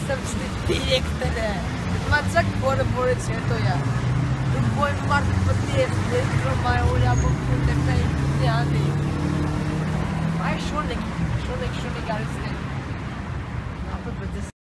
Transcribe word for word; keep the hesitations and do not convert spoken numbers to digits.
сърците директоре. Ma çak bore bore çeto ya. Tu boy mart pati dentro mai olha po punte kai yani. Ai şonek, şonek şonek ariste. Ne yapıp